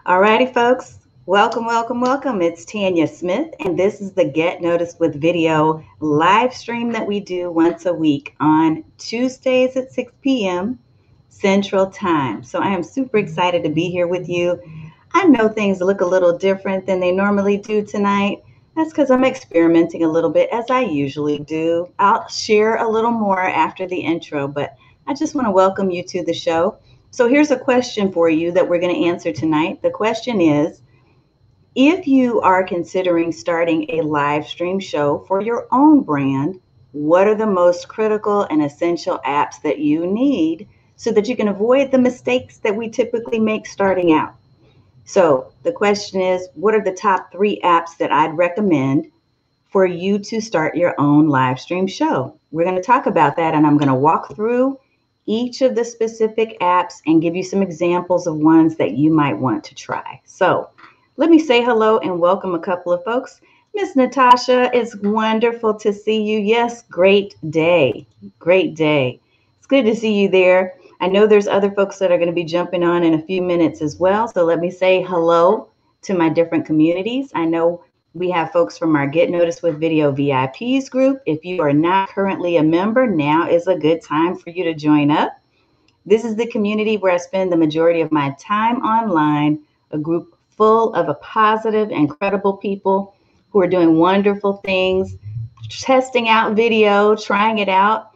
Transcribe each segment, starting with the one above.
Alrighty, folks. Welcome, welcome, welcome. It's Tanya Smith, and this is the Get Noticed with Video live stream that we do once a week on Tuesdays at 6 p.m. Central Time. So I am super excited to be here with you. I know things look a little different than they normally do tonight. That's because I'm experimenting a little bit, as I usually do. I'll share a little more after the intro, but I just want to welcome you to the show. So here's a question for you that we're going to answer tonight. The question is, if you are considering starting a live stream show for your own brand, what are the most critical and essential apps that you need so that you can avoid the mistakes that we typically make starting out? So the question is, what are the top 3 apps that I'd recommend for you to start your own live stream show? We're going to talk about that, and I'm going to walk through each of the specific apps and give you some examples of ones that you might want to try. So let me say hello and welcome a couple of folks. Miss Natasha, it's wonderful to see you. Yes, great day. Great day. It's good to see you there. I know there's other folks that are going to be jumping on in a few minutes as well. So let me say hello to my different communities. I know we have folks from our Get Noticed with Video VIPs group. If you are not currently a member, now is a good time for you to join up. This is the community where I spend the majority of my time online, a group full of positive and credible people who are doing wonderful things, testing out video, trying it out,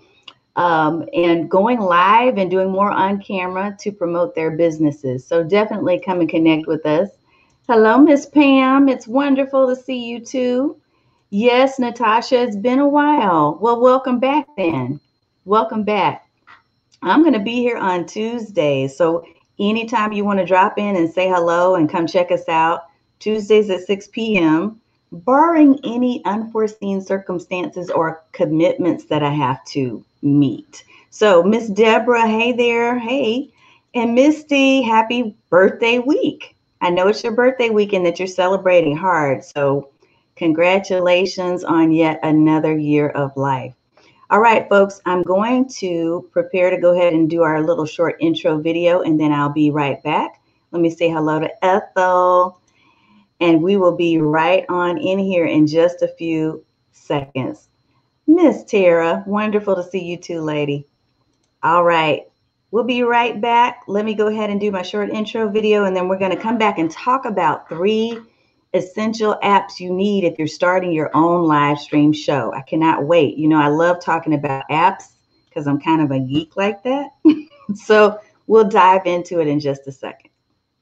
and going live and doing more on camera to promote their businesses. So definitely come and connect with us. Hello, Miss Pam. It's wonderful to see you too. Yes, Natasha, it's been a while. Well, welcome back then. Welcome back. I'm going to be here on Tuesdays. So anytime you want to drop in and say hello and come check us out, Tuesdays at 6 p.m., barring any unforeseen circumstances or commitments that I have to meet. So Miss Deborah, hey there. Hey. And Misty, happy birthday week. I know it's your birthday weekend that you're celebrating hard. So congratulations on yet another year of life. All right, folks, I'm going to prepare to go ahead and do our little short intro video, and then I'll be right back. Let me say hello to Ethel, and we will be right on in here in just a few seconds. Miss Tara, wonderful to see you too, lady. All right. We'll be right back. Let me go ahead and do my short intro video, and then we're going to come back and talk about 3 essential apps you need if you're starting your own live stream show. I cannot wait. You know, I love talking about apps because I'm kind of a geek like that. So we'll dive into it in just a second.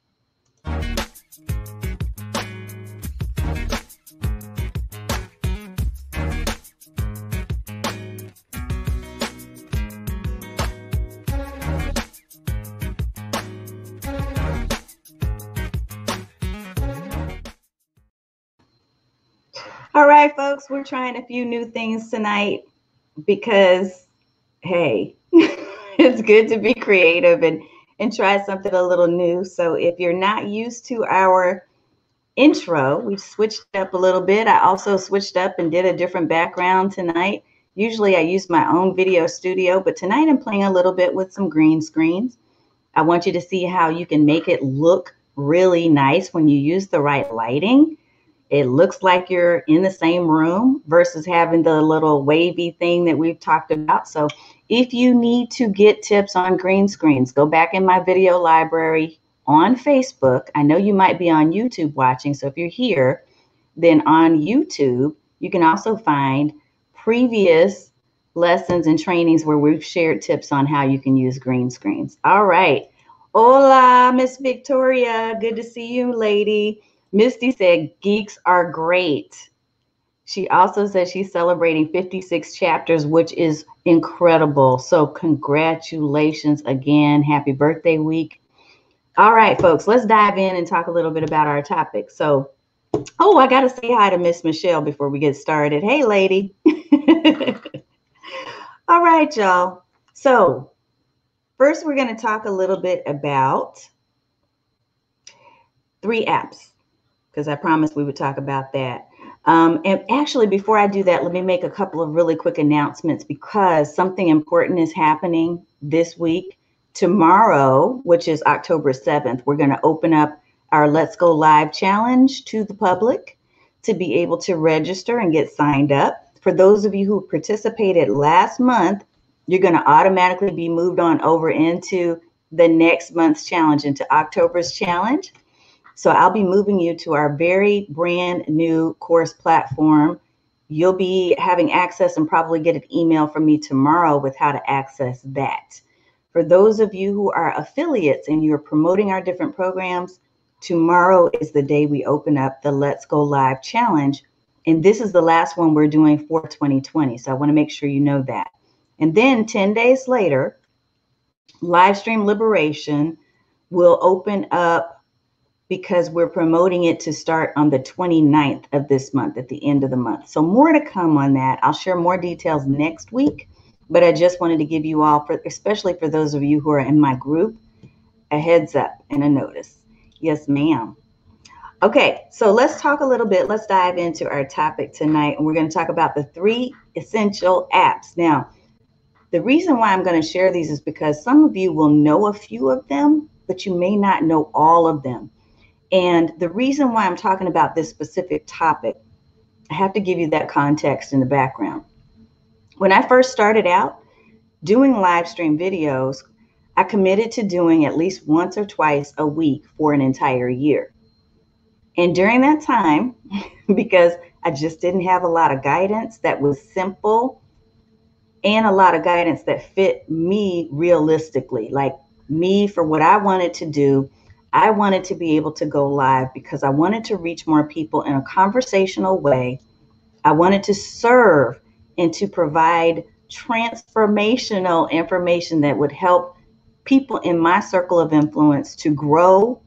All right, folks, we're trying a few new things tonight because, hey, it's good to be creative and try something a little new. So if you're not used to our intro, we've switched up a little bit. I also switched up and did a different background tonight. Usually I use my own video studio, but tonight I'm playing a little bit with some green screens. I want you to see how you can make it look really nice when you use the right lighting. It looks like you're in the same room versus having the little wavy thing that we've talked about. So if you need to get tips on green screens, go back in my video library on Facebook. I know you might be on YouTube watching. So if you're here, then on YouTube, you can also find previous lessons and trainings where we've shared tips on how you can use green screens. All right. Hola, Miss Victoria. Good to see you, lady. Misty said, geeks are great. She also said she's celebrating 56 chapters, which is incredible. So congratulations again. Happy birthday week. All right, folks, let's dive in and talk a little bit about our topic. So, I got to say hi to Miss Michelle before we get started. Hey, lady. All right, y'all. So first, we're going to talk a little bit about 3 apps, because I promised we would talk about that. And actually, before I do that, let me make a couple of really quick announcements because something important is happening this week. Tomorrow, which is October 7th, we're going to open up our Let's Go Live challenge to the public to be able to register and get signed up. For those of you who participated last month, you're going to automatically be moved on over into the next month's challenge, into October's challenge. So I'll be moving you to our very brand new course platform. You'll be having access and probably get an email from me tomorrow with how to access that. For those of you who are affiliates and you're promoting our different programs, tomorrow is the day we open up the Let's Go Live challenge. And this is the last one we're doing for 2020. So I want to make sure you know that. And then 10 days later, Livestream Liberation will open up because we're promoting it to start on the 29th of this month, at the end of the month. So more to come on that. I'll share more details next week, but I just wanted to give you all, especially for those of you who are in my group, a heads up and a notice. Yes, ma'am. Okay, so let's talk a little bit. Let's dive into our topic tonight, and we're going to talk about the 3 essential apps. Now, the reason why I'm going to share these is because some of you will know a few of them, but you may not know all of them. And the reason why I'm talking about this specific topic, I have to give you that context in the background. When I first started out doing live stream videos, I committed to doing at least once or twice a week for an entire year. And during that time, because I just didn't have a lot of guidance that was simple and a lot of guidance that fit me realistically, like me for what I wanted to do, I wanted to be able to go live because I wanted to reach more people in a conversational way. I wanted to serve and to provide transformational information that would help people in my circle of influence to grow,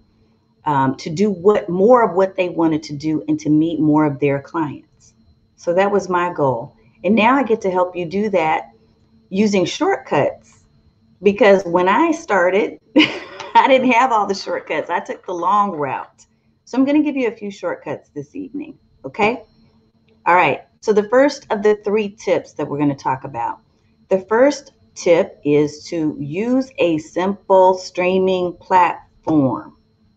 to do more of what they wanted to do, and to meet more of their clients. So that was my goal. And now I get to help you do that using shortcuts, because when I started, I didn't have all the shortcuts. I took the long route. So I'm going to give you a few shortcuts this evening. Okay. All right. So the first of the 3 tips that we're going to talk about. The first tip is to use a simple streaming platform.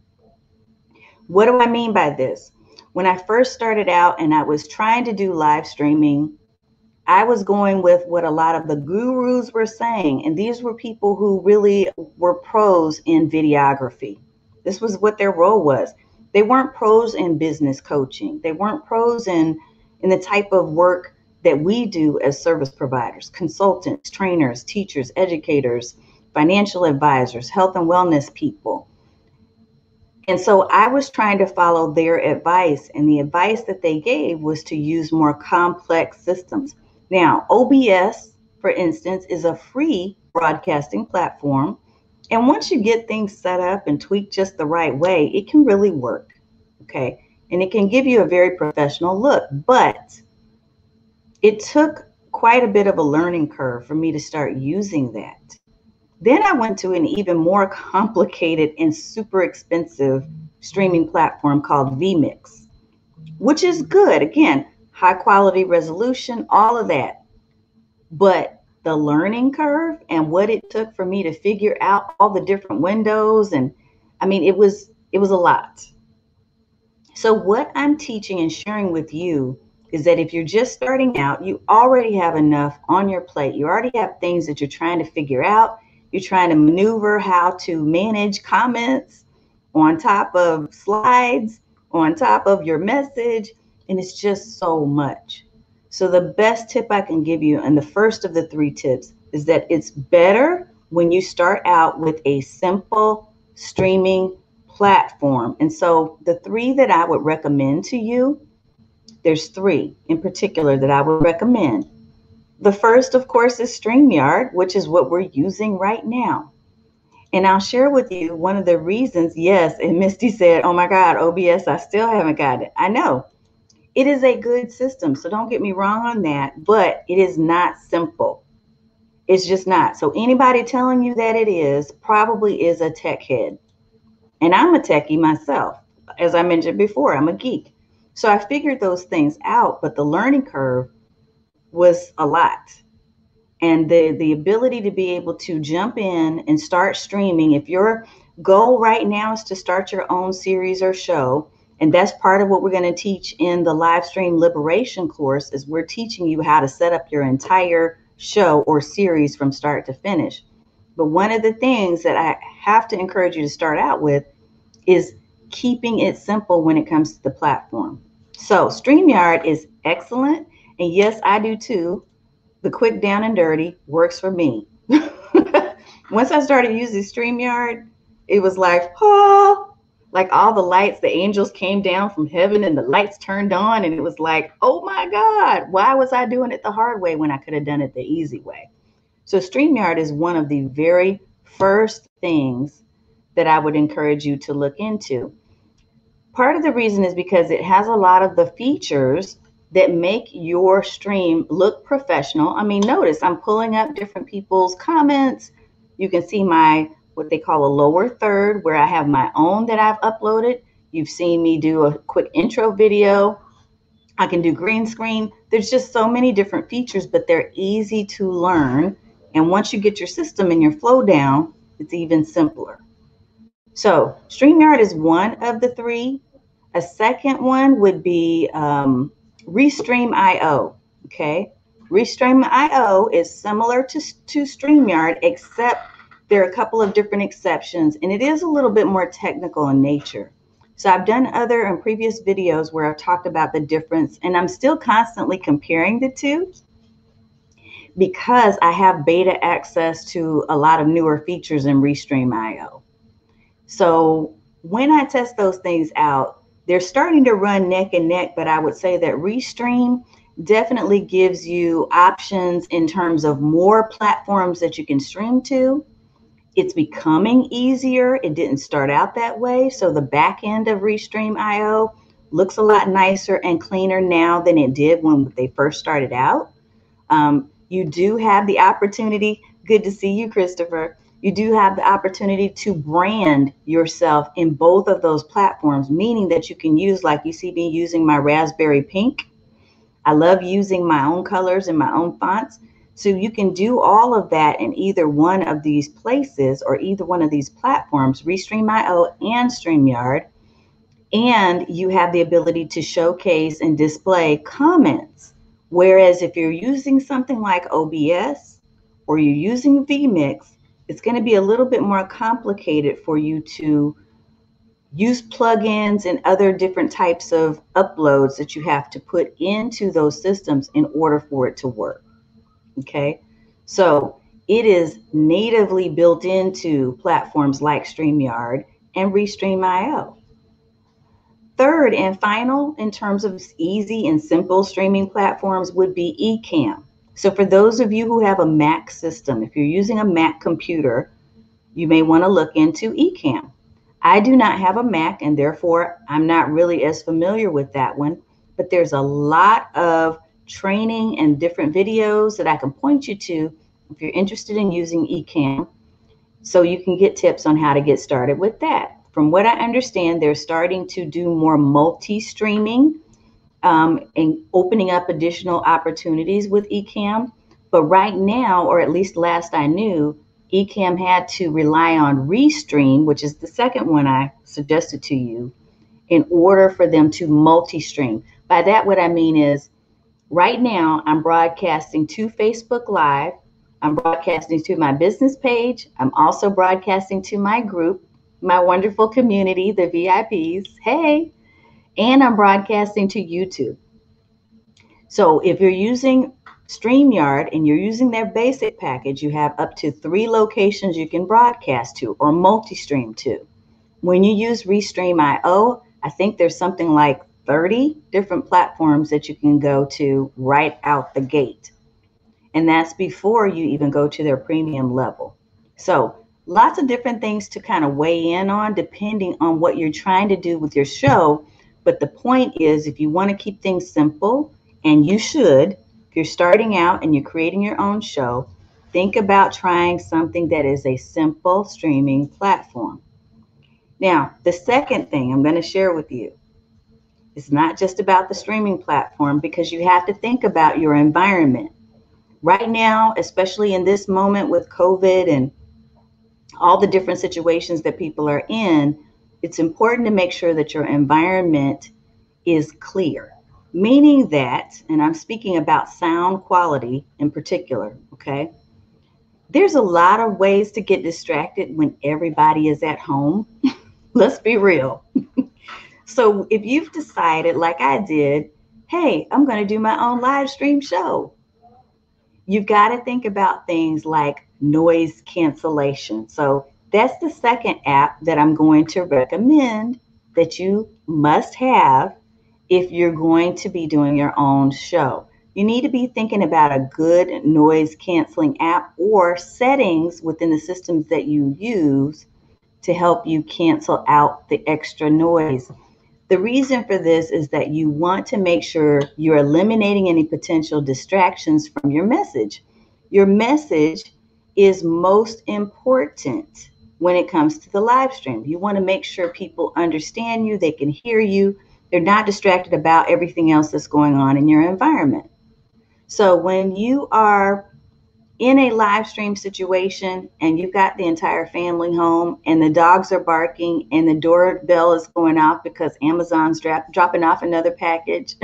What do I mean by this? When I first started out and I was trying to do live streaming, I was going with what a lot of the gurus were saying. And these were people who really were pros in videography. This was what their role was. They weren't pros in business coaching. They weren't pros in the type of work that we do as service providers, consultants, trainers, teachers, educators, financial advisors, health and wellness people. And so I was trying to follow their advice. And the advice that they gave was to use more complex systems. Now, OBS, for instance, is a free broadcasting platform. And once you get things set up and tweaked just the right way, it can really work. Okay. And it can give you a very professional look. But it took quite a bit of a learning curve for me to start using that. Then I went to an even more complicated and super expensive streaming platform called vMix, which is good. Again, high quality resolution, all of that. But the learning curve and what it took for me to figure out all the different windows, and I mean, it was a lot. So what I'm teaching and sharing with you is that if you're just starting out, you already have enough on your plate. You already have things that you're trying to figure out. You're trying to maneuver how to manage comments on top of slides, on top of your message, and it's just so much. So the best tip I can give you, and the first of the 3 tips, is that it's better when you start out with a simple streaming platform. And so the 3 that I would recommend to you, there's 3 in particular that I would recommend. The first, of course, is StreamYard, which is what we're using right now. And I'll share with you one of the reasons. Yes, and Misty said, oh my God, OBS, I still haven't got it. I know. It is a good system, so don't get me wrong on that, but it is not simple. It's just not. So anybody telling you that it is probably is a tech head. And I'm a techie myself. As I mentioned before, I'm a geek. So I figured those things out, but the learning curve was a lot. And the ability to be able to jump in and start streaming, if you're Goal right now is to start your own series or show. And that's part of what we're going to teach in the live stream liberation course is we're teaching you how to set up your entire show or series from start to finish. But one of the things that I have to encourage you to start out with is keeping it simple when it comes to the platform. So StreamYard is excellent. And yes, I do too. The quick down and dirty works for me. Once I started using StreamYard, it was like, oh, like all the lights, the angels came down from heaven and the lights turned on. And it was like, oh my God, why was I doing it the hard way when I could have done it the easy way? So StreamYard is one of the very first things that I would encourage you to look into. Part of the reason is because it has a lot of the features that make your stream look professional. I mean, notice I'm pulling up different people's comments. You can see my, what they call a lower third, where I have my own that I've uploaded. You've seen me do a quick intro video. I can do green screen. There's just so many different features, but they're easy to learn. And once you get your system and your flow down, it's even simpler. So StreamYard is one of the three. A second one would be Restream.io. Okay, Restream.io is similar to StreamYard, except there are a couple of different exceptions, and it is a little bit more technical in nature. So I've done other and previous videos where I've talked about the difference, and I'm still constantly comparing the two because I have beta access to a lot of newer features in Restream.io. So when I test those things out, they're starting to run neck and neck, but I would say that Restream definitely gives you options in terms of more platforms that you can stream to. It's becoming easier. It didn't start out that way. So the back end of Restream.io looks a lot nicer and cleaner now than it did when they first started out. You do have the opportunity. Good to see you, Christopher. You do have the opportunity to brand yourself in both of those platforms, meaning that you can use, like you see me using my raspberry pink. I love using my own colors and my own fonts. So you can do all of that in either one of these places or either one of these platforms, Restream.io and StreamYard. And you have the ability to showcase and display comments. Whereas if you're using something like OBS or you're using vMix, it's going to be a little bit more complicated for you to use plugins and other different types of uploads that you have to put into those systems in order for it to work. Okay, so it is natively built into platforms like StreamYard and Restream.io. Third and final, in terms of easy and simple streaming platforms, would be Ecamm. So for those of you who have a Mac system, if you're using a Mac computer, you may want to look into Ecamm. I do not have a Mac, and therefore I'm not really as familiar with that one, but there's a lot of training and different videos that I can point you to if you're interested in using Ecamm, so you can get tips on how to get started with that. From what I understand, they're starting to do more multi-streaming and opening up additional opportunities with Ecamm. But right now, or at least last I knew, Ecamm had to rely on Restream, which is the second one I suggested to you, in order for them to multi-stream. By that, what I mean is, right now, I'm broadcasting to Facebook Live. I'm broadcasting to my business page. I'm also broadcasting to my group, my wonderful community, the VIPs. Hey, and I'm broadcasting to YouTube. So if you're using StreamYard and you're using their basic package, you have up to 3 locations you can broadcast to or multi-stream to. When you use Restream.io, I think there's something like 30 different platforms that you can go to right out the gate. And that's before you even go to their premium level. So lots of different things to kind of weigh in on depending on what you're trying to do with your show. But the point is, if you want to keep things simple, and you should, if you're starting out and you're creating your own show, think about trying something that is a simple streaming platform. Now, the second thing I'm going to share with you is not just about the streaming platform, because you have to think about your environment. Right now, especially in this moment with COVID and all the different situations that people are in, it's important to make sure that your environment is clear. Meaning that, and I'm speaking about sound quality in particular, okay? There's a lot of ways to get distracted when everybody is at home. Let's be real. So if you've decided, like I did, hey, I'm going to do my own live stream show, you've got to think about things like noise cancellation. So that's the second app that I'm going to recommend that you must have if you're going to be doing your own show. You need to be thinking about a good noise canceling app or settings within the systems that you use to help you cancel out the extra noise. The reason for this is that you want to make sure you're eliminating any potential distractions from your message. Your message is most important when it comes to the live stream. You want to make sure people understand you, they can hear you, they're not distracted about everything else that's going on in your environment. So when you are in a live stream situation and you've got the entire family home and the dogs are barking and the doorbell is going off because Amazon's dropping off another package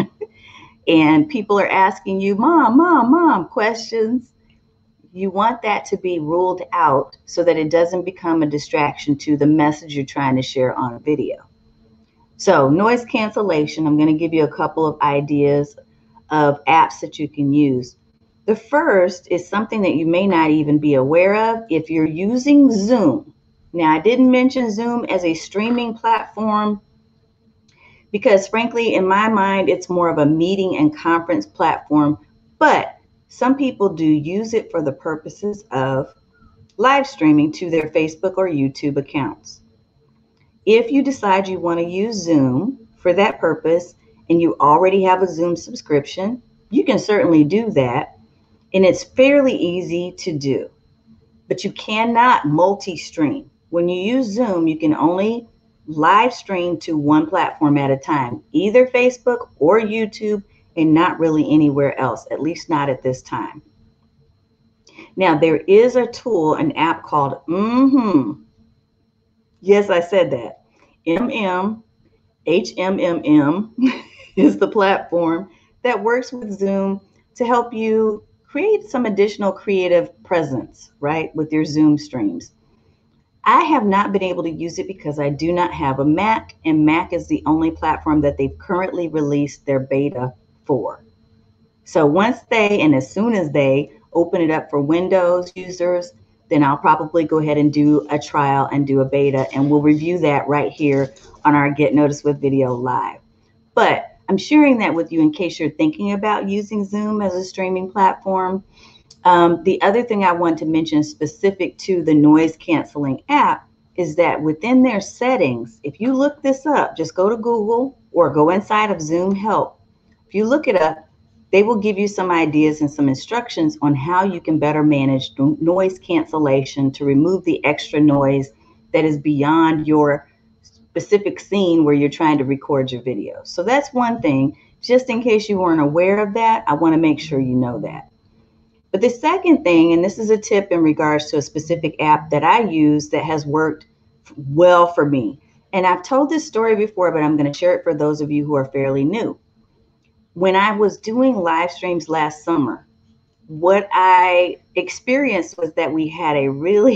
and people are asking you, mom, questions, you want that to be ruled out so that it doesn't become a distraction to the message you're trying to share on video. So noise cancellation, I'm going to give you a couple of ideas of apps that you can use. The first is something that you may not even be aware of if you're using Zoom. Now, I didn't mention Zoom as a streaming platform because, frankly, in my mind, it's more of a meeting and conference platform, but some people do use it for the purposes of live streaming to their Facebook or YouTube accounts. If you decide you want to use Zoom for that purpose and you already have a Zoom subscription, you can certainly do that. And it's fairly easy to do, but you cannot multi-stream. When you use Zoom, you can only live stream to one platform at a time, either Facebook or YouTube, and not really anywhere else, at least not at this time. Now, there is a tool, an app called Yes, I said that. HMMM is the platform that works with Zoom to help you create some additional creative presence, right, with your Zoom streams. I have not been able to use it because I do not have a Mac, and Mac is the only platform that they've currently released their beta for. So once and as soon as they open it up for Windows users, then I'll probably go ahead and do a trial and do a beta, and we'll review that right here on our Get Noticed with Video Live. But I'm sharing that with you in case you're thinking about using Zoom as a streaming platform. The other thing I want to mention specific to the noise canceling app is that within their settings, if you look this up, just go to Google or go inside of Zoom Help. If you look it up, they will give you some ideas and some instructions on how you can better manage noise cancellation to remove the extra noise that is beyond your specific scene where you're trying to record your video. So that's one thing. Just in case you weren't aware of that, I want to make sure you know that. But the second thing, and this is a tip in regards to a specific app that I use that has worked well for me. And I've told this story before, but I'm going to share it for those of you who are fairly new. When I was doing live streams last summer, what I experienced was that we had a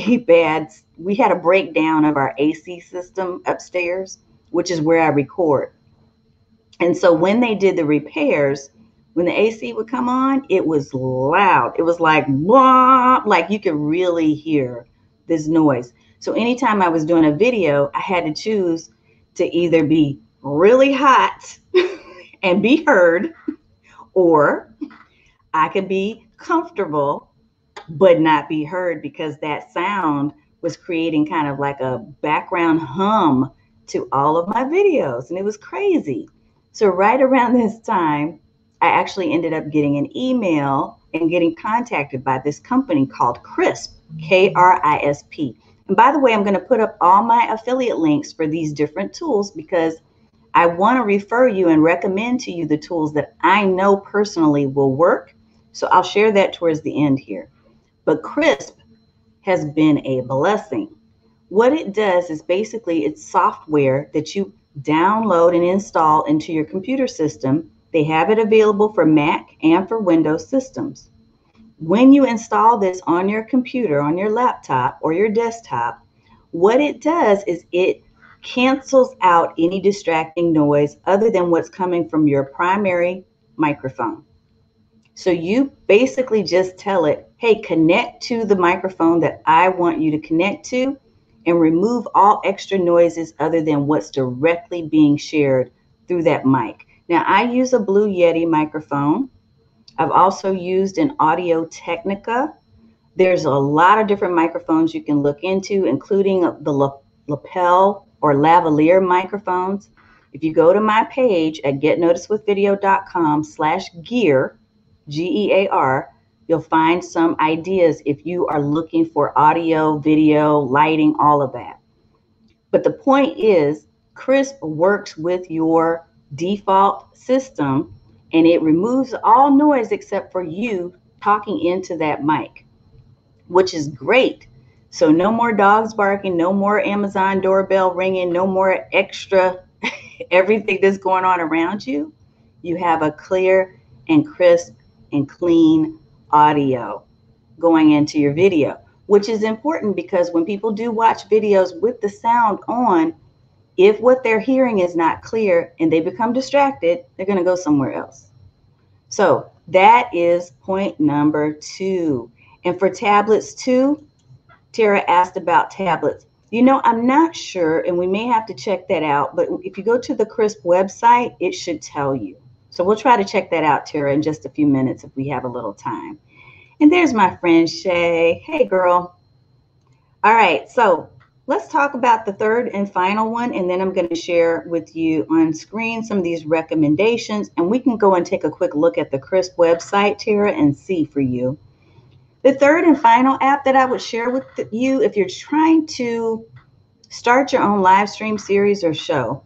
breakdown of our AC system upstairs, which is where I record. And so when they did the repairs, when the AC would come on, it was loud. It was like, wah, like you could really hear this noise. So anytime I was doing a video, I had to choose to either be really hot and be heard, or I could be comfortable but not be heard because that sound was creating kind of like a background hum to all of my videos, and it was crazy. So right around this time, I actually ended up getting an email and getting contacted by this company called Krisp, K-R-I-S-P. And by the way, I'm going to put up all my affiliate links for these different tools because I want to refer you and recommend to you the tools that I know personally will work. So I'll share that towards the end here. But Krisp has been a blessing. What it does is basically it's software that you download and install into your computer system. They have it available for Mac and for Windows systems. When you install this on your computer, on your laptop or your desktop, what it does is it cancels out any distracting noise other than what's coming from your primary microphone. So you basically just tell it, hey, connect to the microphone that I want you to connect to and remove all extra noises other than what's directly being shared through that mic. Now, I use a Blue Yeti microphone. I've also used an Audio Technica. There's a lot of different microphones you can look into, including the lapel or lavalier microphones. If you go to my page at getnoticedwithvideo.com/gear, GEAR, you'll find some ideas if you are looking for audio, video, lighting, all of that. But the point is, Krisp works with your default system and it removes all noise except for you talking into that mic, which is great. So no more dogs barking, no more Amazon doorbell ringing, no more extra everything that's going on around you. You have a clear and crisp and clean audio going into your video, which is important because when people do watch videos with the sound on, if what they're hearing is not clear and they become distracted, they're going to go somewhere else. So that is point number 2. And for tablets too, Tara asked about tablets. You know, I'm not sure, and we may have to check that out, but if you go to the Krisp website, it should tell you. So we'll try to check that out, Tara, in just a few minutes if we have a little time. And there's my friend Shay. Hey, girl. All right, so let's talk about the third and final one, and then I'm going to share with you on screen some of these recommendations, and we can go and take a quick look at the Krisp website, Tara, and see for you. The third and final app that I would share with you if you're trying to start your own live stream series or show,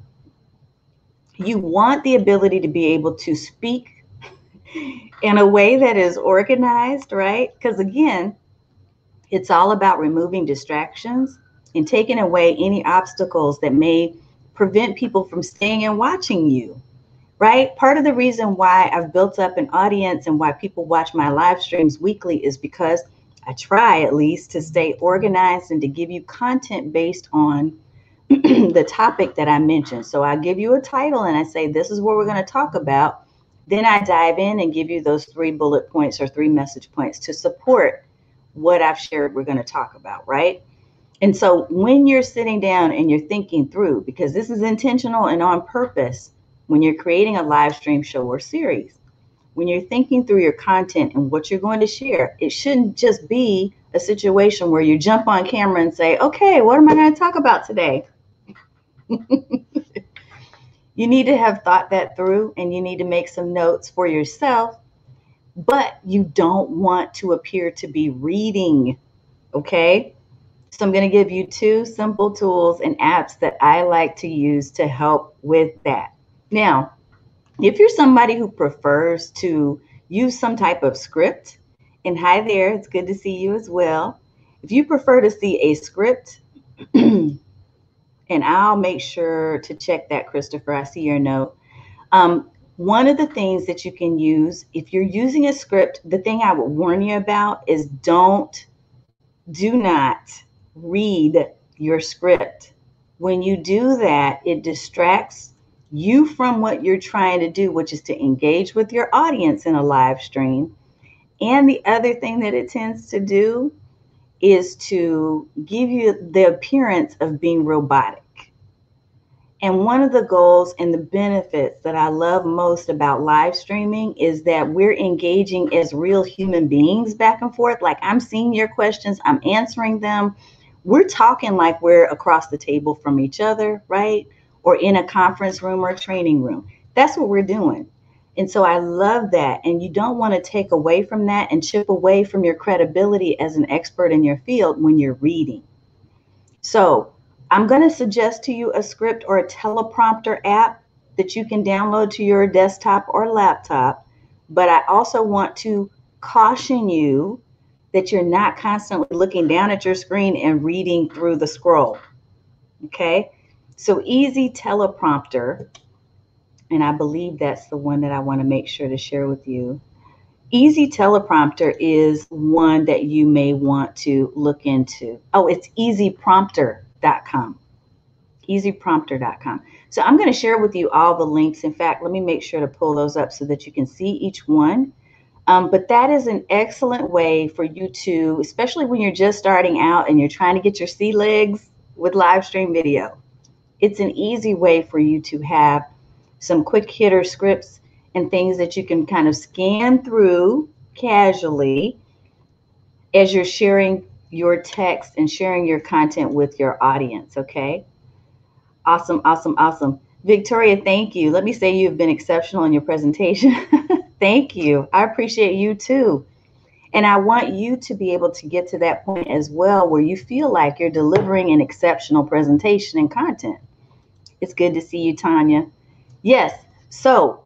you want the ability to be able to speak in a way that is organized, right? Because again, it's all about removing distractions and taking away any obstacles that may prevent people from staying and watching you, right? Part of the reason why I've built up an audience and why people watch my live streams weekly is because I try at least to stay organized and to give you content based on the topic that I mentioned. So I give you a title and I say, this is what we're going to talk about. Then I dive in and give you those 3 bullet points or 3 message points to support what I've shared we're going to talk about, right? And so when you're sitting down and you're thinking through, because this is intentional and on purpose, when you're creating a live stream show or series, when you're thinking through your content and what you're going to share, it shouldn't just be a situation where you jump on camera and say, okay, what am I going to talk about today? You need to have thought that through and you need to make some notes for yourself, but you don't want to appear to be reading, okay? So I'm going to give you 2 simple tools and apps that I like to use to help with that. Now, if you're somebody who prefers to use some type of script, and hi there, it's good to see you as well. If you prefer to see a script, and I'll make sure to check that, Christopher, I see your note. One of the things that you can use, if you're using a script, the thing I would warn you about is do not read your script. When you do that, it distracts you from what you're trying to do, which is to engage with your audience in a live stream. And the other thing that it tends to do is to give you the appearance of being robotic. And one of the goals and the benefits that I love most about live streaming is that we're engaging as real human beings back and forth. Like I'm seeing your questions, I'm answering them. We're talking like we're across the table from each other, right? Or in a conference room or a training room. That's what we're doing. And so I love that. And you don't want to take away from that and chip away from your credibility as an expert in your field when you're reading. So I'm going to suggest to you a script or a teleprompter app that you can download to your desktop or laptop. But I also want to caution you that you're not constantly looking down at your screen and reading through the scroll. Okay, so Easy Teleprompter, and I believe that's the one that I want to make sure to share with you. Easy Teleprompter is one that you may want to look into. Oh, it's easyprompter.com. Easyprompter.com. So I'm going to share with you all the links. In fact, let me make sure to pull those up so that you can see each one. But that is an excellent way for you to, especially when you're just starting out and you're trying to get your sea legs with live stream video. It's an easy way for you to have some quick hitter scripts and things that you can kind of scan through casually as you're sharing your text and sharing your content with your audience, okay? Awesome, awesome, awesome. Victoria, thank you. Let me say you've been exceptional in your presentation. Thank you. I appreciate you too. And I want you to be able to get to that point as well where you feel like you're delivering an exceptional presentation and content. It's good to see you, Tanya. Yes, so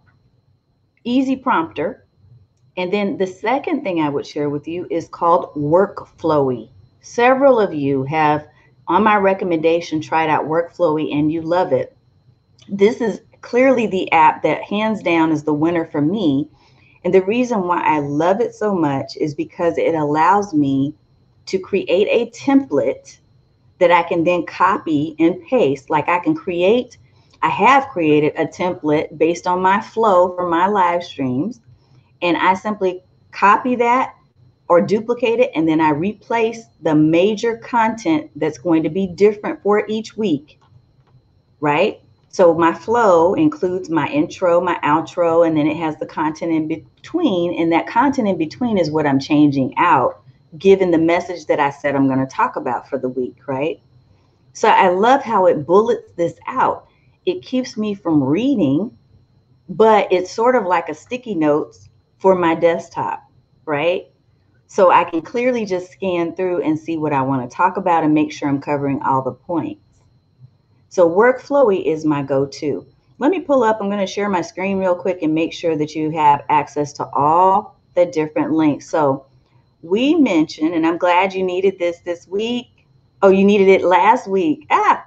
Easy Prompter. And then the second thing I would share with you is called Workflowy. Several of you have, on my recommendation, tried out Workflowy and you love it. This is clearly the app that hands down is the winner for me. And the reason why I love it so much is because it allows me to create a template that I can then copy and paste. Like I have created a template based on my flow for my live streams. And I simply copy that or duplicate it, and then I replace the major content that's going to be different for each week, right? So my flow includes my intro, my outro, and then it has the content in between, and that content in between is what I'm changing out, given the message that I said I'm going to talk about for the week, right? So I love how it bullets this out. It keeps me from reading, but it's sort of like a sticky notes for my desktop, right? So I can clearly just scan through and see what I want to talk about and make sure I'm covering all the points. So Workflowy is my go-to. Let me pull up, I'm going to share my screen real quick and make sure that you have access to all the different links. So we mentioned, and I'm glad you needed this week. Oh, you needed it last week.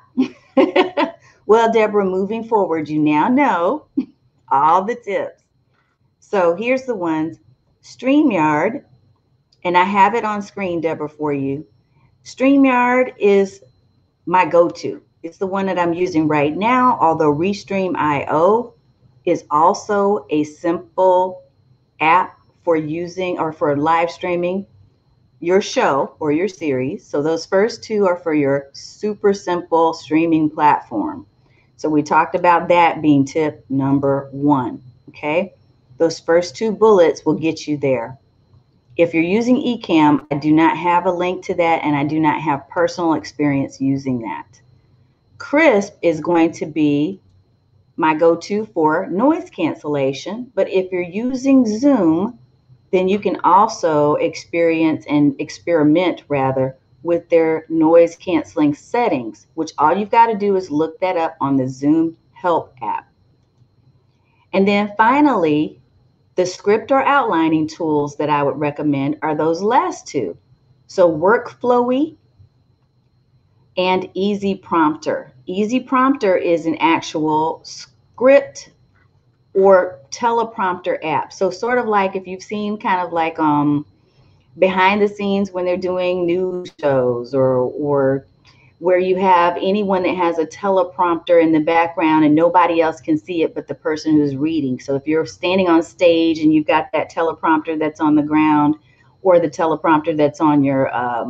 Well, Deborah, moving forward, you now know all the tips. So here's the ones. StreamYard, and I have it on screen, Deborah, for you. StreamYard is my go-to. It's the one that I'm using right now, although Restream.io is also a simple app for using or for live streaming your show or your series. So those first two are for your super simple streaming platform. So we talked about that being tip number 1, okay? Those first 2 bullets will get you there. If you're using Ecamm, I do not have a link to that, and I do not have personal experience using that. Krisp is going to be my go-to for noise cancellation, but if you're using Zoom, then you can also experiment rather with their noise canceling settings, which all you've got to do is look that up on the Zoom Help app. And then finally, the script or outlining tools that I would recommend are those last 2. So Workflowy and Easy Prompter. Easy Prompter is an actual script or teleprompter app. So sort of like if you've seen kind of like behind the scenes when they're doing news shows or where you have anyone that has a teleprompter in the background and nobody else can see it but the person who's reading. So if you're standing on stage and you've got that teleprompter that's on the ground or the teleprompter that's on your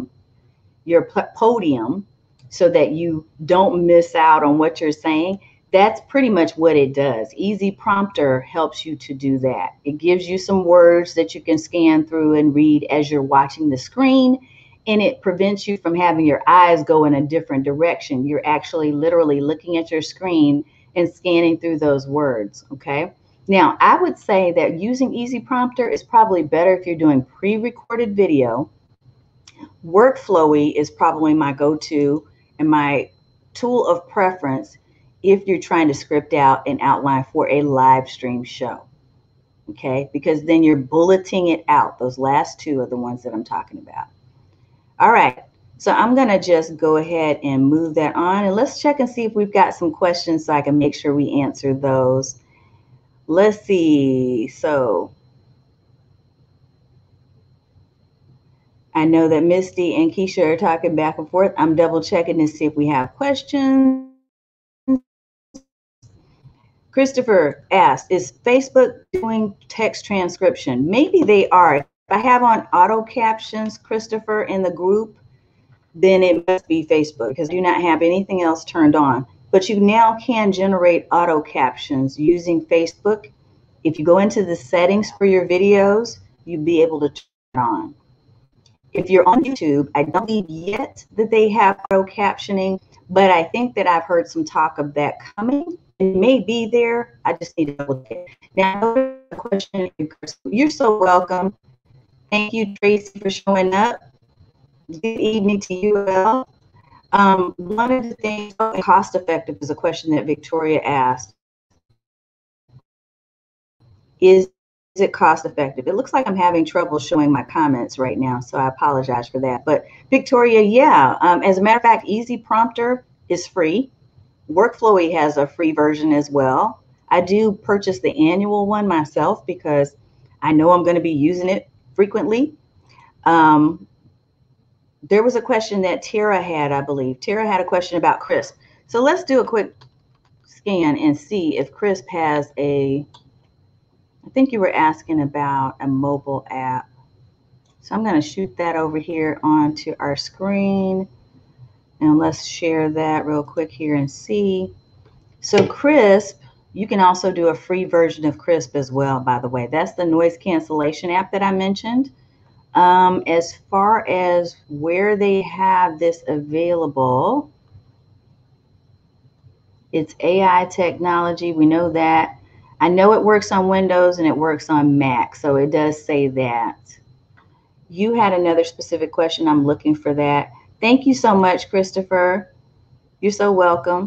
podium so that you don't miss out on what you're saying, that's pretty much what it does. Easy Prompter helps you to do that. It gives you some words that you can scan through and read as you're watching the screen, and it prevents you from having your eyes go in a different direction. You're actually literally looking at your screen and scanning through those words, okay? Now, I would say that using Easy Prompter is probably better if you're doing pre-recorded video. Workflowy is probably my go-to and my tool of preference if you're trying to script out and outline for a live stream show. okay? Because then you're bulleting it out. Those last two are the ones that I'm talking about. All right, so I'm gonna just go ahead and move that on, and let's check and see if we've got some questions so I can make sure we answer those. Let's see, so I know that Misty and Keisha are talking back and forth. I'm double checking to see if we have questions. Christopher asked, is Facebook doing text transcription? Maybe they are. If I have on auto captions, Christopher, in the group, then it must be Facebook because I do not have anything else turned on. But you now can generate auto captions using Facebook. If you go into the settings for your videos, you'll be able to turn it on. If you're on YouTube, I don't believe yet that they have auto captioning, but I think that I've heard some talk of that coming. It may be there. I just need to double check. Now, a question. You're so welcome. Thank you, Tracy, for showing up. Good evening to you as well. One of the things, cost effective is a question that Victoria asked. Is it cost effective? It looks like I'm having trouble showing my comments right now, so I apologize for that. But Victoria, yeah, as a matter of fact, Easy Prompter is free. Workflowy has a free version as well. I do purchase the annual one myself because I know I'm going to be using it frequently. There was a question that Tara had, I believe. Tara had a question about Krisp. So let's do a quick scan and see if Krisp has a, I think you were asking about a mobile app. So I'm going to shoot that over here onto our screen. And let's share that real quick here and see. So Krisp, you can also do a free version of Krisp as well, by the way. That's the noise cancellation app that I mentioned. As far as where they have this available, it's AI technology. We know that. I know it works on Windows and it works on Mac, so it does say that. You had another specific question. I'm looking for that. Thank you so much, Christopher. You're so welcome.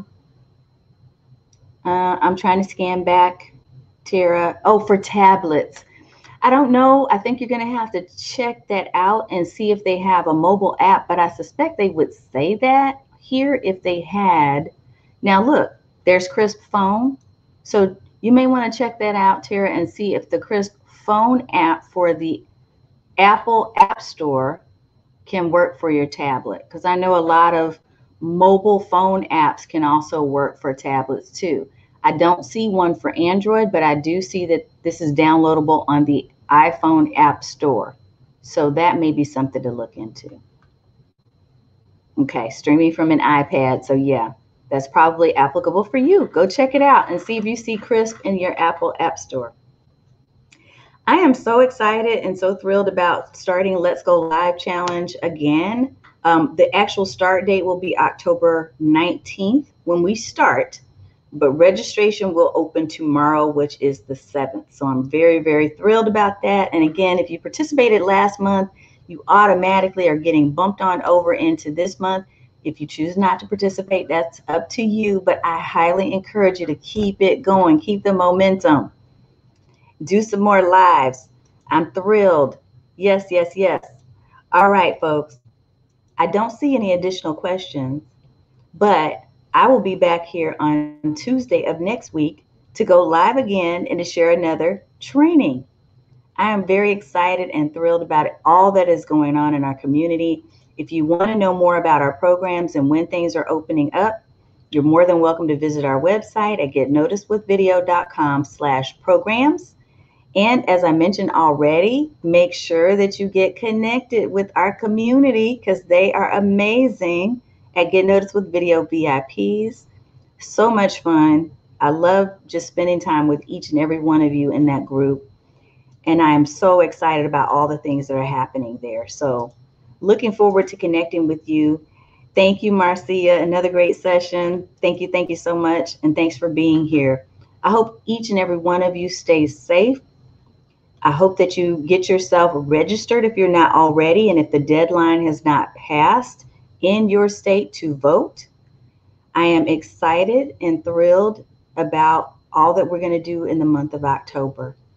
I'm trying to scan back, Tara. Oh, for tablets. I don't know. I think you're going to have to check that out and see if they have a mobile app, but I suspect they would say that here if they had. Now, look, there's Krisp Phone. So you may want to check that out, Tara, and see if the Krisp Phone app for the Apple App Store can work for your tablet, because I know a lot of mobile phone apps can also work for tablets too. I don't see one for Android, but I do see that this is downloadable on the iPhone App Store. So that may be something to look into. Okay, streaming from an iPad. So yeah, that's probably applicable for you. Go check it out and see if you see Krisp in your Apple App Store. I am so excited and so thrilled about starting Let's Go Live Challenge again. The actual start date will be October 19th when we start, but registration will open tomorrow, which is the 7th. So I'm very, very thrilled about that. And again, if you participated last month, you automatically are getting bumped on over into this month. If you choose not to participate, that's up to you, but I highly encourage you to keep it going, keep the momentum. Do some more lives. I'm thrilled. Yes, yes, yes. All right, folks. I don't see any additional questions, but I will be back here on Tuesday of next week to go live again and to share another training. I am very excited and thrilled about all that is going on in our community. If you want to know more about our programs and when things are opening up, you're more than welcome to visit our website at getnoticedwithvideo.com/programs. And as I mentioned already, make sure that you get connected with our community because they are amazing at Get Noticed with Video VIPs. So much fun. I love just spending time with each and every one of you in that group. And I am so excited about all the things that are happening there. So looking forward to connecting with you. Thank you, Marcia. Another great session. Thank you so much. And thanks for being here. I hope each and every one of you stays safe. I hope that you get yourself registered if you're not already, and if the deadline has not passed in your state to vote. I am excited and thrilled about all that we're going to do in the month of October.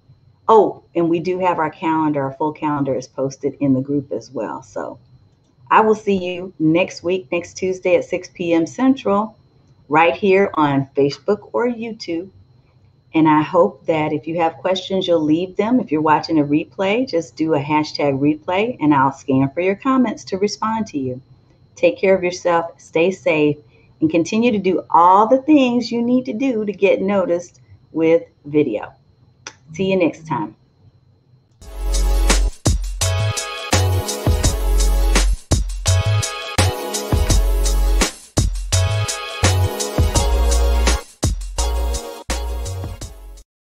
Oh, and we do have our calendar. Our full calendar is posted in the group as well. So I will see you next week, next Tuesday at 6 p.m. Central, right here on Facebook or YouTube. And I hope that if you have questions, you'll leave them. If you're watching a replay, just do a hashtag replay and I'll scan for your comments to respond to you. Take care of yourself, stay safe, and continue to do all the things you need to do to get noticed with video. See you next time.